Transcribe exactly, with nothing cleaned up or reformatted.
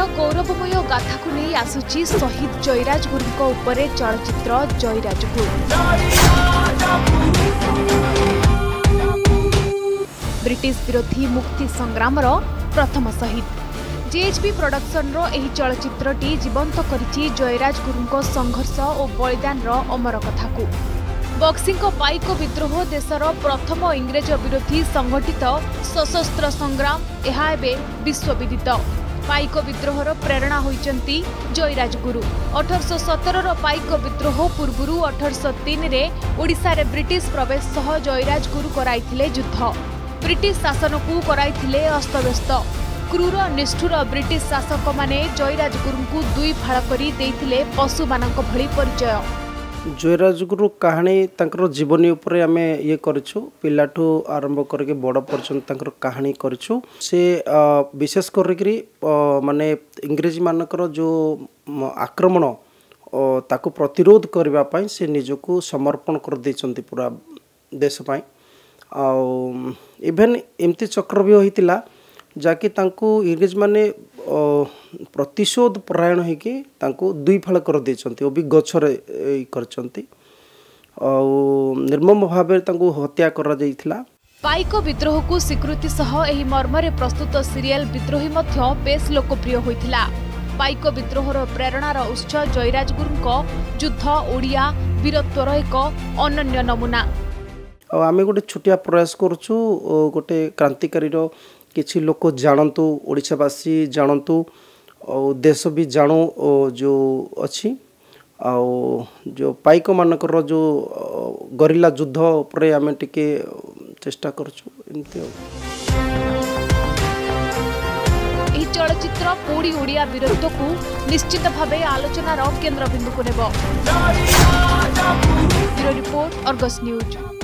गौरवमय गाथा को नहीं आसुची शहीद जयराज गुरुंको उपरे चलचित्र जयराज गुरु। ब्रिटिश विरोधी मुक्ति संग्राम प्रथम शहीद जीएचपी प्रोडक्शन रो एही चलचित्रटी जीवंत करिछि जयराज गुरुंको संघर्ष और बलिदान रो अमर कथा को। बक्सिंग पाइक विद्रोह देशर प्रथम इंग्रेज विरोधी संगठित सशस्त्र संग्राम यह एवं विश्वविदित। पाइक विद्रोहर प्रेरणा होइचंती जयराज गुरु। अठारश सतर पाइक विद्रोह पूर्व अठारश तीन रे ओडिशा रे ब्रिटिश प्रवेश सह जयराज गुरु कराइथिले युद्ध। ब्रिटिश शासन को कराइथिले अस्तव्यस्त। क्रूर निष्ठुर ब्रिटिश शासक माने जयराज गुरु को दुई फाड़ करी देइथिले पशु मानक भली परिचय। जयराज गुरु कहानी तंकर जीवनी उपरे आमे ये करिछु पिलाठू आरंभ करके बड़ पर्यंत तंकर कहानी करिछु। से विशेष करके माने इंग्रेजी मानकर जो आक्रमण ताकू प्रतिरोध करबा पई से निजको समर्पण कर दैचंती पूरा देश पई। आ इवेन एमती चक्र भी होइतिला जाकि तांको इंग्रेज माने प्रतिशोध परायण होइकि तांको दुई फाळ कर देचंती। ओबी गछरे करचंती आ निर्मम भाबे तांको हत्या करा जाइथिला। पाइक विद्रोह को स्वीकृति सह एही मर्मरे प्रस्तुत सीरियल विद्रोही मध्य बेस लोकप्रिय होइथिला। पाइक विद्रोहर प्रेरणार उत्स जयराज गुरुंको युद्ध ओडिया वीरत्वर एक अनन्य नमूना। आमे गोटे छोटिया प्रयास करछु गोटे क्रांतिकारी रो किछि लोक जानतु ओडिशावासी जानतु और देश भी जानो जो अच्छी आ जो पाइक मानकर जो गरिला युद्ध उपरे आमे टिके चेष्टा करछु एमती। एही चलचित्र पोड़ी ओडिया वीरत्व को निश्चित भावे आलोचनार केंद्रबिंदु को नेब। Bureau report Argus news.